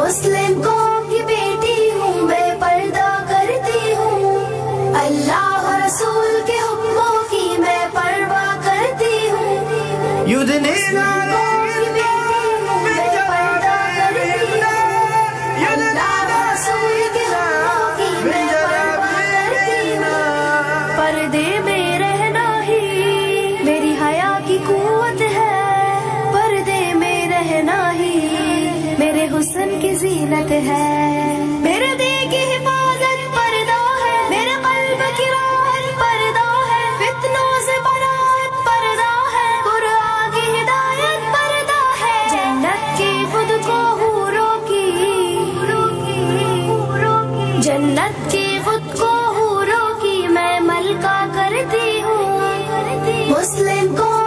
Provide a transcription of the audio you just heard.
مسلم قوم کی بیٹی ہوں میں، پردہ کرتی ہوں، اللہ و رسول کے حکموں کی میں پرواہ کرتی ہوں، مسلم قوم کی بیٹی ہوں میں، پردہ کرتی ہوں، اللہ و رسول کے حکموں کی میں پرواہ کرتی ہوں، پردے میں رہنا ہی میری حیا کی قوت ہے، پردے میں رہنا ہی میرے حسن کی زینت ہے، میرے دل کی حفاظت پردہ ہے، میرے قلب کی راحت پردہ ہے، فتنوں سے برات پردہ ہے، قرآن کی ہدایت پردہ ہے، جنت کی خود کو حوروں کی، جنت کی خود کو حوروں کی میں ملکہ کرتی ہوں، مسلم کو